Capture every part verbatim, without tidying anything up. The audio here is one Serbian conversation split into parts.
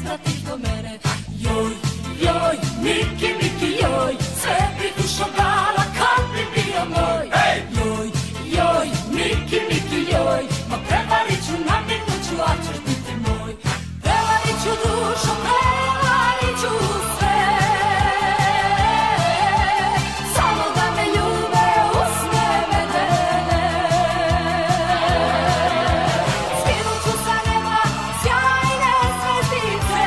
vratiš do mene. Joj, joj, Miki, Miki, joj, sve bi dušo dala kad bi bio moj. Joj, joj, Miki, Miki, joj, ma prevarit ću, namirnut ću, a ćeš biti moj. Prevarit ću dušo, prevarit ću sve, samo da me ljube usne medene. Skinut ću sa neba sjajne zvezdice,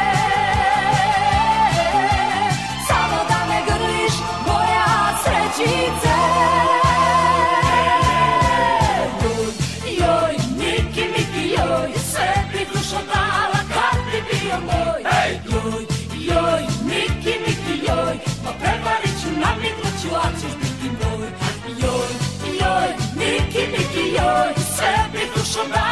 samo da me grliš, moja srećice. Joj, joj, Miki, Miki, joj, sve bih dušo dala kad bi bio moj. Joj, joj, Miki, Miki, joj, ma prevarit ću, namirnut ću, a ćeš biti moj. Joj, joj, Miki, Miki, joj, sve bih dušo dala